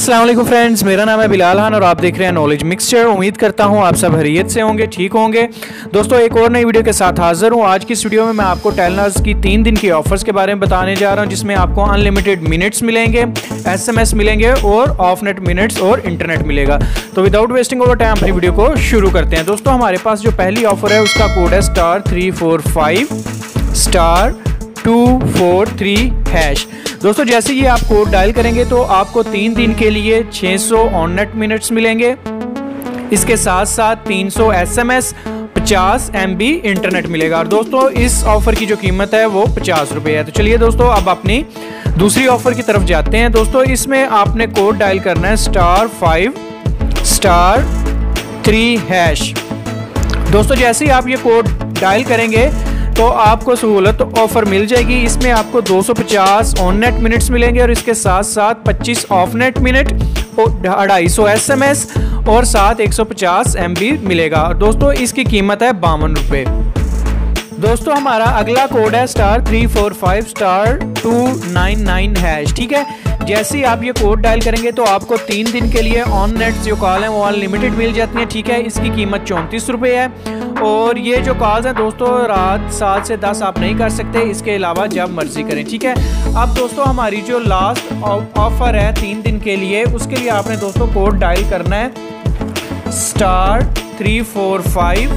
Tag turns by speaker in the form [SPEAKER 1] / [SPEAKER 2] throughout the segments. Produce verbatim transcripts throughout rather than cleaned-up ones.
[SPEAKER 1] अस्सलाम वालेकुम फ्रेंड्स, मेरा नाम है बिलाल खान और आप देख रहे हैं नॉलेज मिक्सचर। उम्मीद करता हूं आप सब खैरियत से होंगे, ठीक होंगे। दोस्तों एक और नई वीडियो के साथ हाजिर हूं। आज की इस वीडियो में मैं आपको टेलनर्स की तीन दिन की ऑफर्स के बारे में बताने जा रहा हूं, जिसमें आपको अनलिमिटेड मिनट्स मिलेंगे, एसएमएस मिलेंगे और ऑफ नेट मिनट्स और इंटरनेट मिलेगा। तो विदाउट वेस्टिंग ओवर टाइम अपनी वीडियो को शुरू करते हैं। दोस्तों हमारे पास जो पहली ऑफर है उसका कोड है star three four five star two four three hash. दोस्तों जैसे ही आप कोड डायल करेंगे तो आपको तीन दिन के लिए छह सौ ऑन नेट मिनट्स मिलेंगे। इसके साथ साथ तीन सौ एसएमएस, पचास एमबी इंटरनेट मिलेगा। और दोस्तों इस ऑफर की जो कीमत है वो पचास रुपये है। तो चलिए दोस्तों अब अपनी दूसरी ऑफर की तरफ जाते हैं। दोस्तों इसमें आपने कोड डायल करना है star five star three hash. दोस्तों जैसे ही आप ये कोड डायल करेंगे तो आपको सहूलत ऑफर मिल जाएगी। इसमें आपको दो सौ पचास ऑन नेट मिनट्स मिलेंगे और इसके साथ साथ पच्चीस ऑफ नेट मिनट और ढाई सौ एसएमएस और साथ एक सौ पचास एमबी मिलेगा। दोस्तों इसकी कीमत है बावन रुपये। दोस्तों हमारा अगला कोड है star three four five star two nine nine hash. ठीक है, जैसे ही आप ये कोड डायल करेंगे तो आपको तीन दिन के लिए ऑन नेट जो कॉल है वो अनलिमिटेड मिल जाती है। ठीक है, इसकी कीमत चौंतीस रुपये है और ये जो कॉल्स हैं दोस्तों रात सात से दस आप नहीं कर सकते, इसके अलावा जब मर्जी करें। ठीक है, अब दोस्तों हमारी जो लास्ट ऑफर है तीन दिन के लिए, उसके लिए आपने दोस्तों कोड डायल करना है star three four five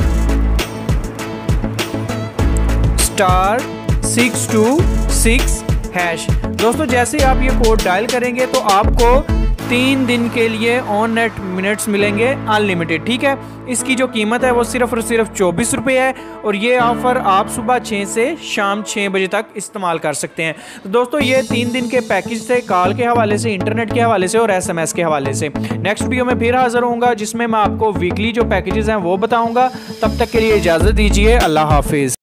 [SPEAKER 1] star six two six hash. दोस्तों जैसे ही आप ये कोड डायल करेंगे तो आपको तीन दिन के लिए ऑन नेट मिनट्स मिलेंगे अनलिमिटेड। ठीक है, इसकी जो कीमत है वो सिर्फ और सिर्फ चौबीस रुपये है और ये ऑफर आप सुबह छः से शाम छः बजे तक इस्तेमाल कर सकते हैं। तो दोस्तों ये तीन दिन के पैकेज थे, कॉल के हवाले से, इंटरनेट के हवाले से और एसएमएस के हवाले से। नेक्स्ट वीडियो में फिर हाजिर होऊंगा जिसमें मैं आपको वीकली जो पैकेजेस हैं वो बताऊंगा। तब तक के लिए इजाज़त दीजिए, अल्लाह हाफिज़।